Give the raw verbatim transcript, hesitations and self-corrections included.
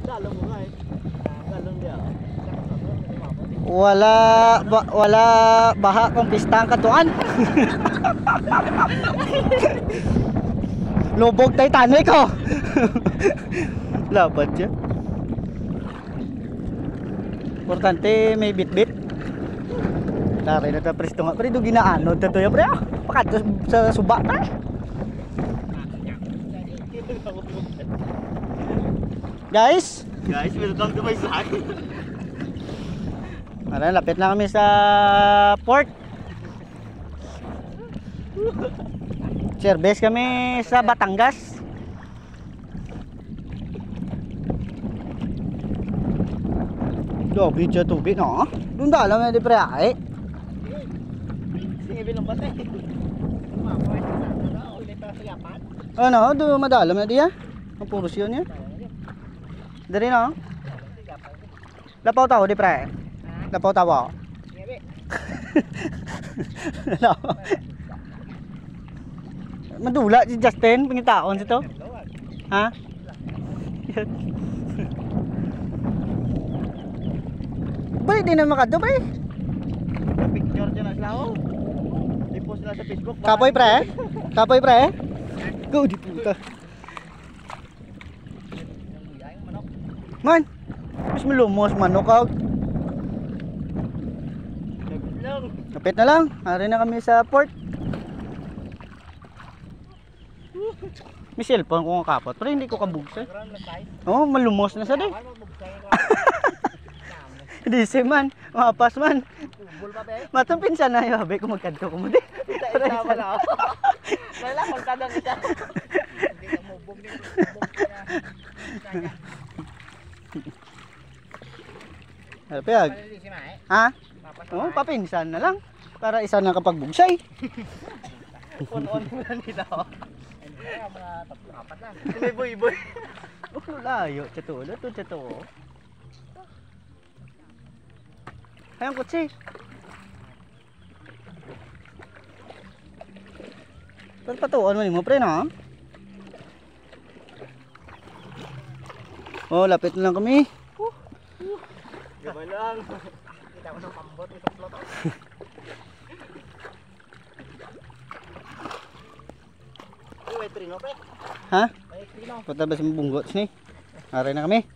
Wala ba, wala baha kung pistang katuan. Lubog Titanic oh. Laban siya. Importante may bit-bit. Tari na ta presto nga pre do ginaanod ta to ya pre. Pakadto sa suba ta. Guys, Guys, welcome to my side. Ara, lapit na kami sa port. Service kami sa Batangas. Dobi siya tubig, no? Doon dalam na di pre ay. Sige, bilang batay. Ano, doon madalam na di ya? Ang puro siya niya. Dari no? Lapaw tao di pre. Lapaw tao. Madula si Justin pangitaon sito. Ha? Balik din na makadto pre. Picture dyan na sila oh. I-post na sa Facebook. Kapoy pre? Kapoy pre? Go di puta. Man. Mas malumos manok out. Kapit na lang. Ari na kami sa port. May cellphone ko nga kapot, pero hindi ko kabugsa. Oh, malumos na sa day. Hindi si man, mapas man. Matang pinsan na yung habi kung magkanto ko mo di. Isa-isa wala ako. Wala, magkadang isa. Hindi ka mubog din. Alpiyag. Ha? Oh, papinsan na lang. Para isa na kapag bugsay. On-on mo lang nila oh. Mga tatlo, apat lang. May boy-boy. Oh, layo. Chato, lato, chato. Ayun, kutsi. Pero patuan mo ni mo, pre, no? Oh, lapit na lang kami. Gaba lang. Kita ko ng pambot, itong plot. May trino, pre. Ha? May trino. Punta ba sa bunggots ni? Aray na kami.